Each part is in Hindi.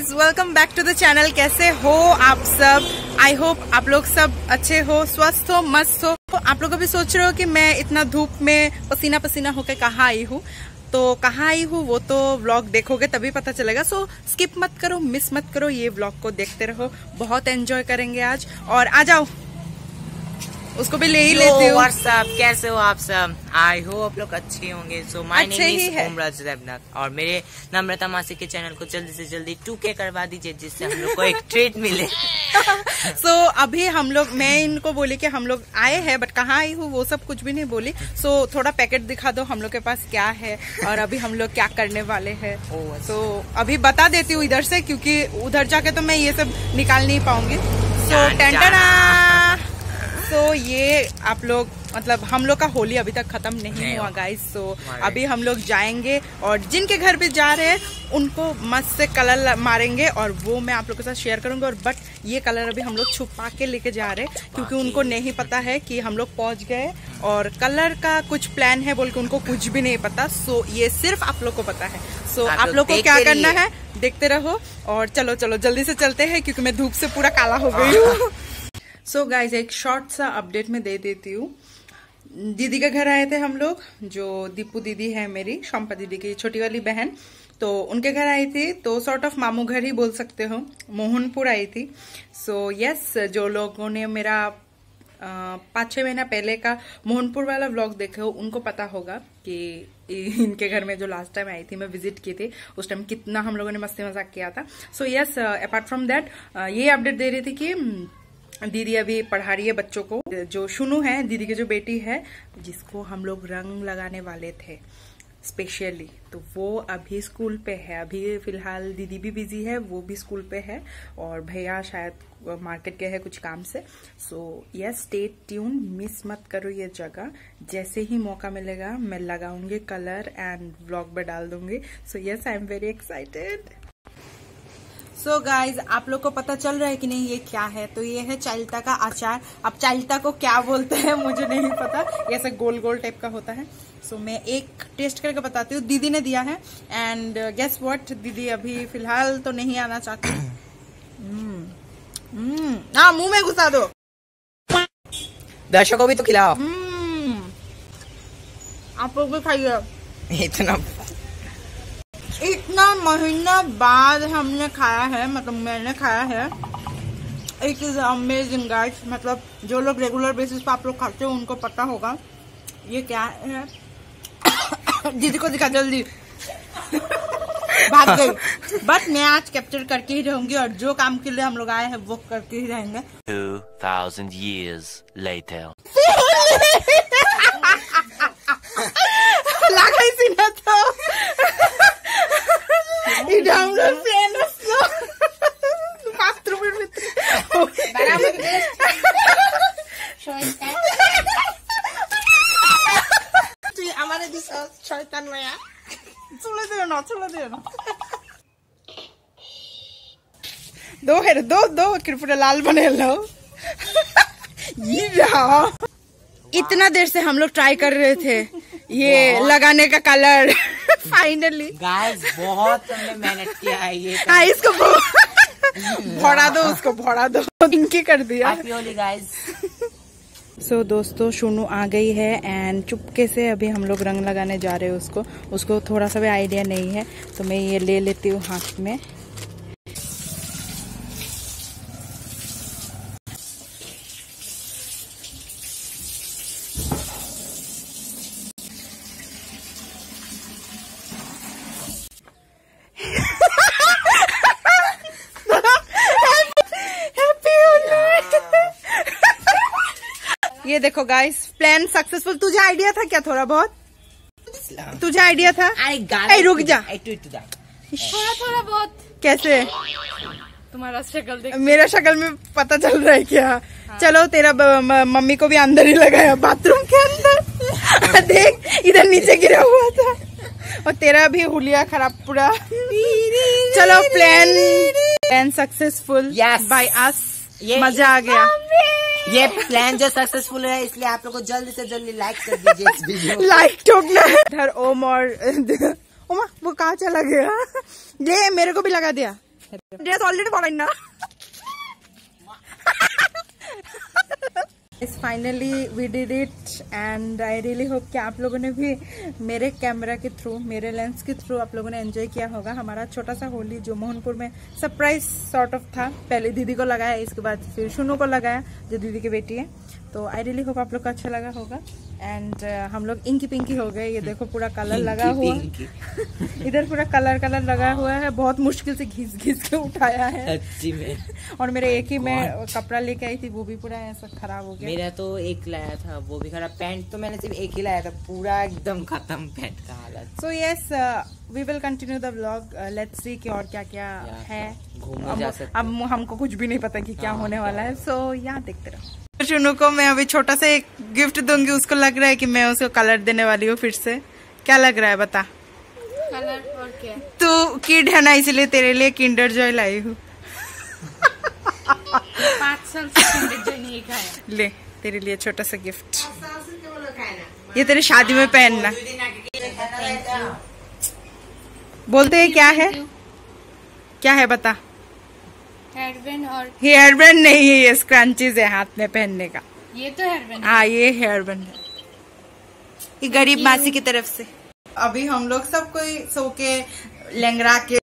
Guys, welcome back to the channel. कैसे हो आप सब? आई होप आप लोग सब अच्छे हो, स्वस्थ हो, मस्त हो। आप लोग अभी सोच रहे हो कि मैं इतना धूप में पसीना पसीना होकर कहाँ आई हूँ, तो कहाँ आई हूँ वो तो व्लॉग देखोगे तभी पता चलेगा। सो स्किप मत करो, मिस मत करो, ये व्लॉग को देखते रहो, बहुत एंजॉय करेंगे आज। और आ जाओ, उसको भी ले ही लेती हूँ। व्हाट्सअप, कैसे हो आप सब? आई होप आप लोग अच्छे होंगे। So my name is Omraj Devnath और मेरे नम्रता मासी के चैनल को जल्दी से जल्दी 2K करवा दीजिए, जिससे हम लोग को एक ट्रीट मिले। सो अभी हम लोग, मैं इनको बोली कि हम लोग आए हैं, बट कहाँ आई हूँ वो सब कुछ भी नहीं बोली। सो थोड़ा पैकेट दिखा दो हम लोग के पास क्या है और अभी हम लोग क्या करने वाले हैं। तो अभी बता देती हूँ इधर से, क्योंकि उधर जाके तो मैं ये सब निकाल नहीं पाऊंगी। सो तो ये आप लोग, मतलब हम लोग का होली अभी तक खत्म नहीं हुआ गाइस। सो अभी हम लोग जाएंगे और जिनके घर पे जा रहे हैं उनको मस्त से कलर मारेंगे और वो मैं आप लोग के साथ शेयर करूंगा। और बट ये कलर अभी हम लोग छुपा के लेके जा रहे हैं, क्योंकि उनको नहीं पता है कि हम लोग पहुंच गए और कलर का कुछ प्लान है बोल के उनको कुछ भी नहीं पता। सो ये सिर्फ आप लोग को पता है। सो आप लोग को क्या करना है देखते रहो और चलो चलो जल्दी से चलते हैं, क्योंकि मैं धूप से पूरा काला हो गई हूँ। सो गाइज, एक शॉर्ट सा अपडेट में दे देती हूँ। दीदी के घर आए थे हम लोग, जो दीपू दीदी है मेरी, शंपा दीदी की छोटी वाली बहन, तो उनके घर आई थी। तो सॉर्ट ऑफ मामू घर ही बोल सकते हो, मोहनपुर आई थी। सो यस, जो लोगों ने मेरा 5-6 महीना पहले का मोहनपुर वाला व्लॉग देखे हो उनको पता होगा कि इनके घर में जो लास्ट टाइम आई थी, मैं विजिट की थी, उस टाइम कितना हम लोगों ने मस्ती मजाक किया था। So yes, apart from that ये अपडेट दे रही थी कि दीदी अभी पढ़ा रही है बच्चों को। जो शुनू है, दीदी की जो बेटी है, जिसको हम लोग रंग लगाने वाले थे स्पेशली, तो वो अभी स्कूल पे है। अभी फिलहाल दीदी भी बिजी है, वो भी स्कूल पे है और भैया शायद मार्केट के है कुछ काम से। So yes, stay tuned, miss मत करो ये जगह। जैसे ही मौका मिलेगा मैं लगाऊंगी कलर एंड व्लॉग में डाल दूंगी। So yes, I am very excited. So guys, आप लोग को पता चल रहा है कि नहीं ये क्या है? तो ये है चाइल्ता का अचार। अब चाइल्ता को क्या बोलते हैं मुझे नहीं पता, ऐसे गोल गोल टाइप का होता है। सो मैं एक टेस्ट करके बताती हूँ। दीदी ने दिया है एंड गेस व्हाट, दीदी अभी फिलहाल तो नहीं आना चाहती। हाँ, मुंह में घुसा दो, दर्शकों को भी तो खिलाओ। आप लोग भी खाइए। इतना महीना बाद हमने खाया है, मतलब मैंने खाया है। It is amazing guys. मतलब जो लोग रेगुलर बेसिस पे आप लोग खाते हो उनको पता होगा ये क्या है। दीदी को दिखा जल्दी, भाग गई। बट मैं आज कैप्चर करके ही रहूंगी और जो काम के लिए हम लोग आए हैं वो करके ही रहेंगे। 2000 years later. लगा ही ना तो दो है, दो कृपया लाल बने लो। ये इतना देर से हम लोग ट्राई कर रहे थे ये लगाने का कलर। फाइनली गाइस, बहुत हमने मेहनत किया है ये। हाँ, इसको भोड़ा दो, उसको भोड़ा दो, इनकी कर दिया गाइस। सो दोस्तों, शुनू आ गई है एंड चुपके से अभी हम लोग रंग लगाने जा रहे हैं उसको थोड़ा सा भी आइडिया नहीं है, तो मैं ये ले लेती हूँ हाथ में। ये देखो गाइस, प्लान सक्सेसफुल। तुझे आइडिया था क्या थोड़ा बहुत? तुझे आइडिया था? अरे रुक जा, थोड़ा थोड़ा बहुत। कैसे? तुम्हारा शक्ल देख, मेरा शक्ल में पता चल रहा है क्या? हाँ। चलो, तेरा मम्मी को भी अंदर ही लगाया, बाथरूम के अंदर। देख, इधर नीचे गिरा हुआ था और तेरा भी हुलिया खराब पूरा। चलो, प्लान सक्सेसफुल बाय अस। मजा आ गया। ये प्लान जो सक्सेसफुल है, इसलिए आप लोग को जल्दी से जल्दी लाइक कर दीजिए इस वीडियो। लाइक ठोकना है। इधर ओम और ओमा वो कहाँ चला गया? ये मेरे को भी लगा दिया। ड्रेस ऑलरेडी पड़ा ना। Finally we did it and I really hope कि आप लोगों ने भी मेरे कैमरा के थ्रू, मेरे लेंस के थ्रू आप लोगों ने एंजॉय किया होगा हमारा छोटा सा होली जो मोहनपुर में सरप्राइज सॉर्ट ऑफ था। पहले दीदी को लगाया, इसके बाद फिर शुनू को लगाया जो दीदी की बेटी है। तो आई रियली होप आप लोग को अच्छा लगा होगा। एंड हम लोग इंकी पिंकी हो गए। ये देखो पूरा कलर लगा हुआ इधर पूरा कलर लगा हुआ है। बहुत मुश्किल से घिस के उठाया है में। और मेरे एक ही मैं कपड़ा लेके आई थी, वो भी पूरा ऐसा खराब हो गया। मेरा तो एक लाया था, वो भी खराब। पैंट तो मैंने सिर्फ एक ही लाया था, पूरा एकदम खत्म पैंट का हालत। So yes, we will continue the vlog. Let's see कि और क्या क्या है। घूमने जा सकते। अब हमको कुछ भी नहीं पता कि क्या होने वाला है। सो यहाँ देखते रहो। चुनू को मैं अभी छोटा सा एक गिफ्ट दूंगी। उसको लग रहा है कि मैं उसको कलर देने वाली हूँ फिर से। क्या लग रहा है बता? कलर और क्या? तू किड है ना, इसलिए तेरे लिए किंडर जॉय लाई हूँ। 5 साल से किंडर जॉय नहीं खाया। ले तेरे लिए छोटा सा गिफ्ट। ये तेरे शादी में पहनना। बोलते हैं क्या है? क्या है बता? हेयरबैंड। और हेयरबैंड नहीं है, ये स्क्रंचीज है हाथ में पहनने का। ये तो हेयरबैंड। हाँ ये हेयरबैंड है, ये गरीब मासी की तरफ से। अभी हम लोग सब कोई सो के लेंगरा के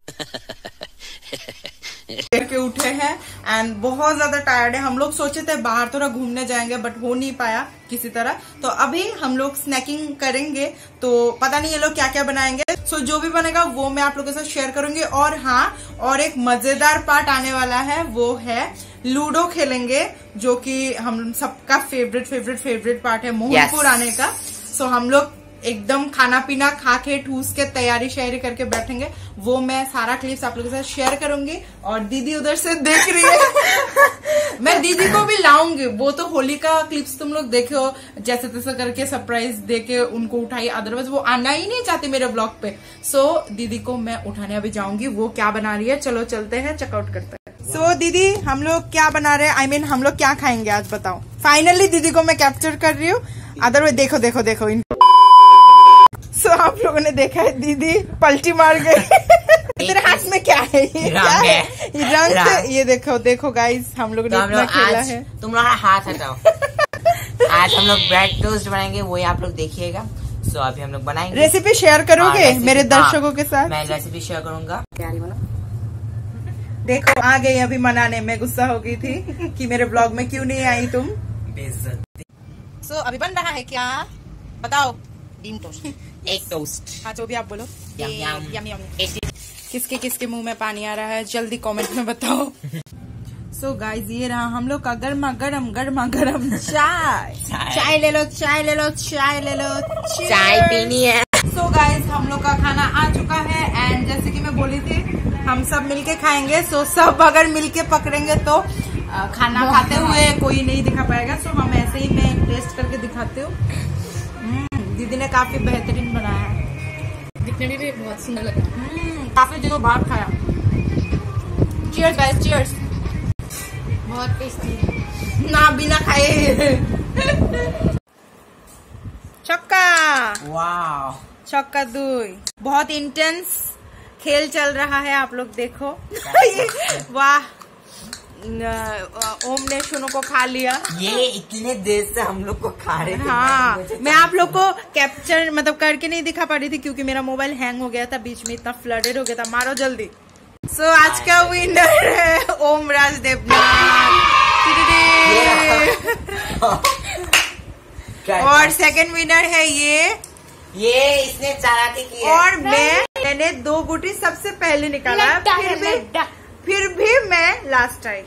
उठे हैं एंड बहुत ज्यादा टायर्ड है। हम लोग सोचे थे बाहर थोड़ा घूमने जाएंगे बट हो नहीं पाया किसी तरह। तो अभी हम लोग स्नैकिंग करेंगे, तो पता नहीं ये लोग क्या क्या बनाएंगे। सो जो भी बनेगा वो मैं आप लोगों के साथ शेयर करूंगी। और हाँ, और एक मजेदार पार्ट आने वाला है, वो है लूडो खेलेंगे, जो कि हम सबका फेवरेट पार्ट है मोहनपुर आने का। सो हम लोग एकदम खाना पीना खा के ठूस के तैयारी शैयारी करके बैठेंगे। वो मैं सारा क्लिप्स आप लोगों के साथ शेयर करूंगी। और दीदी उधर से देख रही है। मैं दीदी को भी लाऊंगी। वो तो होली का क्लिप्स तुम लोग देखो, जैसे तैसे करके सरप्राइज देके उनको उठाई। अदरवाइज वो आना ही नहीं चाहती मेरे ब्लॉग पे। सो दीदी को मैं उठाने अभी जाऊंगी। वो क्या बना रही है, चलो चलते हैं, चेकआउट करते हैं। सो दीदी हम लोग क्या बना रहे हैं, आई मीन हम लोग क्या खाएंगे आज बताओ। फाइनली दीदी को मैं कैप्चर कर रही हूँ। अदरवाइज देखो इनको। सो आप लोगों ने देखा है दीदी पलटी मार गई। तेरे हाथ में क्या है? ये क्या है? ये रंग से। ये देखो गाइस, हम लोग ने इतना खेला है। तुम लोग हाथ हटाओ। आज हम लोग ब्रेड टोस्ट बनाएंगे, वही आप लोग देखिएगा। सो अभी हम लोग बनाएंगे। रेसिपी शेयर करोगे मेरे दर्शकों के साथ? मैं रेसिपी शेयर करूंगा। देखो आ गई अभी मनाने में। गुस्सा हो गई थी कि मेरे ब्लॉग में क्यों नहीं आई तुम। सो अभी बन रहा है क्या बताओ? डीम टोस्ट, एक टोस्ट। हाँ जो भी आप बोलो। यम यम। किसके किसके मुंह में पानी आ रहा है जल्दी कमेंट में बताओ। सो गाइज ये रहा हम लोग का गर्मा गरम चाय ले लो चाय पीनी है। सो गाइज हम लोग का खाना आ चुका है एंड जैसे कि मैं बोली थी हम सब मिलके खाएंगे। सो सब अगर मिलके पकड़ेंगे तो खाना खाते हुए कोई नहीं दिखा पाएगा। सो हम ऐसे ही मैं टेस्ट करके दिखाती हूँ। दीदी ने काफी बेहतरीन बनाया है, दिखने में भी बहुत सुंदर लगा। काफी दिनों बाद खाया। Cheers guys, cheers. बहुत टेस्टी है ना बिना खाए। छक्का, वाह, छक्का दुई। बहुत इंटेंस खेल चल रहा है, आप लोग देखो। वाह, ओम ने शुनू को खा लिया। ये इतने देर से हम लोग को खा रहे थे। हाँ, मैं आप लोग को कैप्चर मतलब करके नहीं दिखा पा रही थी क्योंकि मेरा मोबाइल हैंग हो गया था बीच में, इतना फ्लडेड हो गया था। मारो जल्दी। सो आज का विनर है ओम राज देवनाथ। और सेकंड विनर है ये इसने चालाकी की है। और मैंने 2 गुटी सबसे पहले निकाला, फिर भी मैं लास्ट टाइम।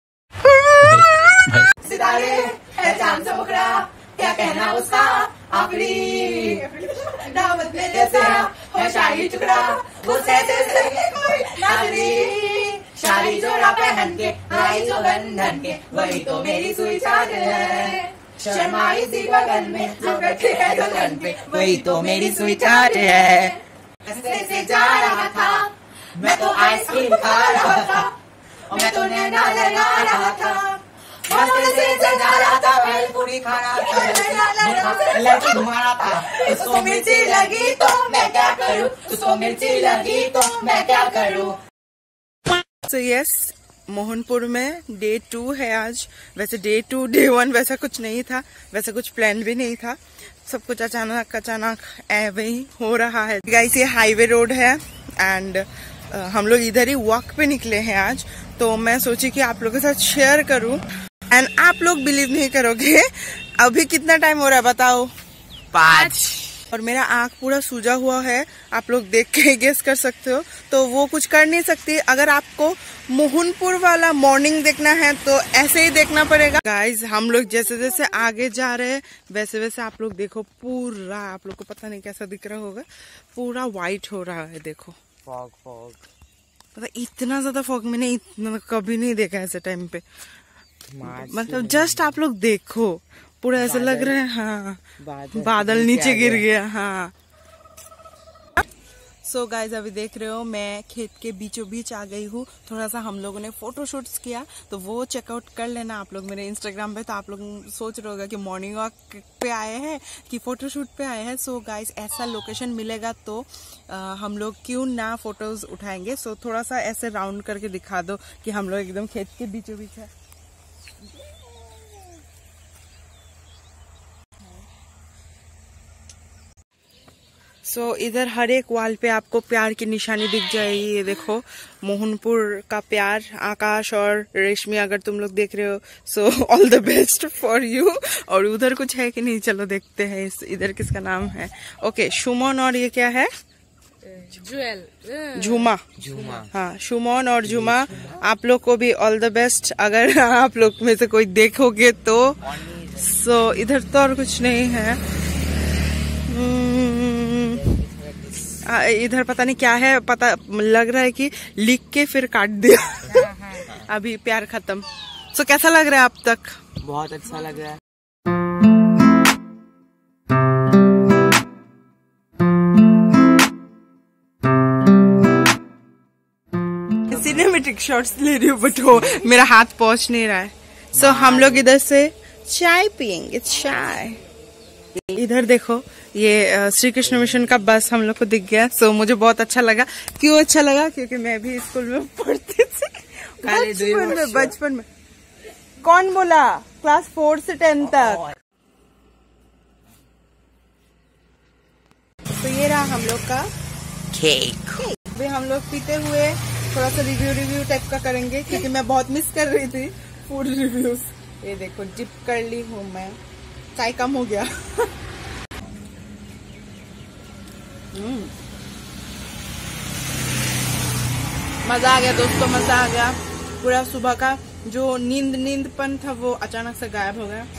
सितारे है चांद चमक रहा, क्या कहना उसका आखिरी दावत में जैसा है शाही टुकड़ा, वो सहसे कोई नाज़री शाही जोड़ा पहन के आई जो बंधन के, वही तो मेरी सुई चाँद है। शर्माई सी बगल में जो बैठे है दुल्हन पे, वही तो मेरी सुई चाँद है। रस्ते से जा रहा था मैं तो आइसक्रीम खा रहा था, और मैं तो नैना लगा रहा था। रस्ते से जा रहा था मैं पूरी खा रहा था, लड़की घुमा रहा था। उसको मिर्ची लगी तो मैं क्या करूं, उसको मिर्ची लगी तो मैं क्या करूं। So yes, मोहनपुर में डे 2 है आज। वैसे डे 2 डे 1 वैसा कुछ नहीं था, वैसा कुछ प्लान भी नहीं था, सब कुछ अचानक वही हो रहा है। गाइस ये हाईवे रोड है एंड हम लोग इधर ही वॉक पे निकले हैं आज, तो मैं सोची कि आप लोगों के साथ शेयर करूं। एंड आप लोग बिलीव नहीं करोगे, अभी कितना टाइम हो रहा है बताओ? 5। और मेरा आंख पूरा सूजा हुआ है, आप लोग देख के गेस कर सकते हो। तो वो कुछ कर नहीं सकती, अगर आपको मोहनपुर वाला मॉर्निंग देखना है तो ऐसे ही देखना पड़ेगा। गाइज हम लोग जैसे जैसे आगे जा रहे हैं वैसे वैसे आप लोग देखो, पूरा आप लोग को पता नहीं कैसा दिख रहा होगा, पूरा व्हाइट हो रहा है। देखो फॉग पता, इतना ज्यादा फॉग मैंने इतना कभी नहीं देखा ऐसे टाइम पे। मतलब जस्ट आप लोग देखो, पूरा ऐसा लग रहा है हाँ बादल नीचे गिर गया। हाँ सो गाइज अभी देख रहे हो मैं खेत के बीचों बीच आ गई हूँ। थोड़ा सा हम लोगों ने फोटो शूट्स किया, तो वो चेकआउट कर लेना आप लोग मेरे इंस्टाग्राम पे। तो आप लोग सोच रहे होगा कि मॉर्निंग वॉक पे आए हैं कि फोटो शूट पे आए हैं। सो गाइज ऐसा लोकेशन मिलेगा तो हम लोग क्यों ना फोटोज उठाएंगे। सो थोड़ा सा ऐसे राउंड करके दिखा दो कि हम लोग एकदम खेत के बीचों बीच है। सो इधर हर एक वॉल पे आपको प्यार की निशानी दिख जाएगी। ये देखो मोहनपुर का प्यार, आकाश और रेशमी अगर तुम लोग देख रहे हो so all the best for you. और उधर कुछ है कि नहीं, चलो देखते हैं इधर किसका नाम है। ओके सुमन और ये क्या है? झूमा। हाँ सुमन और झूमा, आप लोग को भी ऑल द बेस्ट अगर आप लोग में से कोई देखोगे तो। सो इधर तो और कुछ नहीं है, इधर पता नहीं क्या है, पता लग रहा है कि लिख के फिर काट दिया। अभी प्यार खत्म। सो कैसा लग रहा है अब तक? बहुत अच्छा लग रहा है। सिनेमेटिक शॉट्स ले रही हूँ बट वो मेरा हाथ पहुंच नहीं रहा है। सो हम लोग इधर से चाय पियेंगे, चाय। इधर देखो ये श्री कृष्ण मिशन का बस हम लोग को दिख गया। सो मुझे बहुत अच्छा लगा। क्यों अच्छा लगा? क्योंकि मैं भी स्कूल में पढ़ती थी बचपन में। कौन बोला? क्लास 4 से 10 तक। तो ये रहा हम लोग का केक। अभी हम लोग पीते हुए थोड़ा सा रिव्यू टाइप का करेंगे, क्योंकि मैं बहुत मिस कर रही थी फूड रिव्यूज। ये देखो डिप कर ली हूँ मैं, चाय कम हो गया। मजा आ गया दोस्तों, मजा आ गया। पूरा सुबह का जो नींदपन था वो अचानक से गायब हो गया।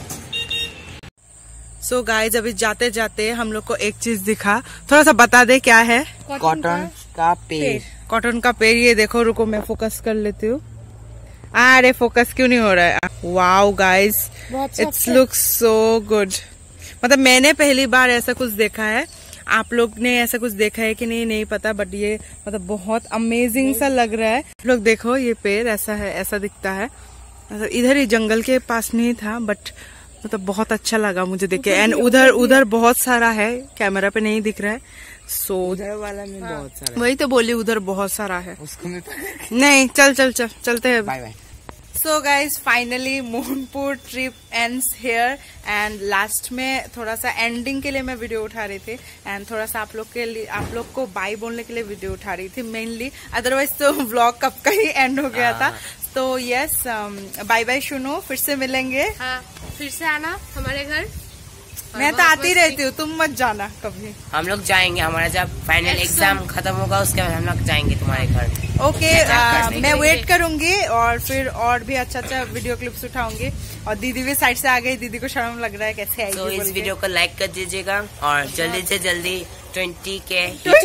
सो गाइस अभी जाते जाते हम लोग को एक चीज दिखा, थोड़ा सा बता दे क्या है? कॉटन का पेड़। कॉटन का पेड़। ये देखो, रुको मैं फोकस कर लेती हूँ। अरे फोकस क्यों नहीं हो रहा है? Wow guys it's looks so good. मतलब मैंने पहली बार ऐसा कुछ देखा है, आप लोग ने ऐसा कुछ देखा है कि नहीं पता, बट ये मतलब बहुत अमेजिंग सा लग रहा है। आप लोग देखो ये पेड़ ऐसा है, ऐसा दिखता है। मतलब इधर ही जंगल के पास में ही था, बट मतलब बहुत अच्छा लगा मुझे देख के। एंड उधर बहुत सारा है, कैमरा पे नहीं दिख रहा है। सो उधर वाला में बहुत सारा, वही तो बोली, उधर बहुत सारा है। उसको मैं नहीं चलते हैं। Bye bye. So guys finally Mohanpur trip ends here. And last में थोड़ा सा एंडिंग के लिए मैं वीडियो उठा रही थी, एंड थोड़ा सा आप लोग को बाय बोलने के लिए वीडियो उठा रही थी मेनली। अदरवाइज तो व्लॉग कब का ही एंड हो गया था। तो यस बाय बाय सुनो, फिर से मिलेंगे। हाँ फिर से आना हमारे घर। मैं तो आती रहती हूँ, तुम मत जाना कभी। हम लोग जाएंगे, हमारा जब फाइनल एग्जाम खत्म होगा उसके बाद हम लोग जाएंगे तुम्हारे घर। ओके मैं वेट करूंगी और फिर और भी अच्छा वीडियो क्लिप्स उठाऊंगी। और दीदी भी साइड से आ गई, दीदी को शर्म लग रहा है कैसे आएगी। तो इस वीडियो को लाइक कर दीजिएगा और जल्दी से जल्दी 20 के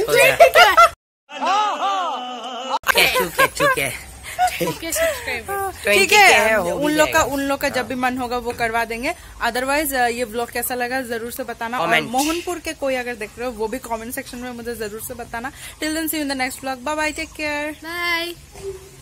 ठीक है। उन लोग का जब भी मन होगा वो करवा देंगे। अदरवाइज ये व्लॉग कैसा लगा जरूर से बताना। और मोहनपुर के कोई अगर देख रहे हो वो भी कमेंट सेक्शन में मुझे जरूर से बताना। Till then see you in the next vlog. Bye bye, take care, bye.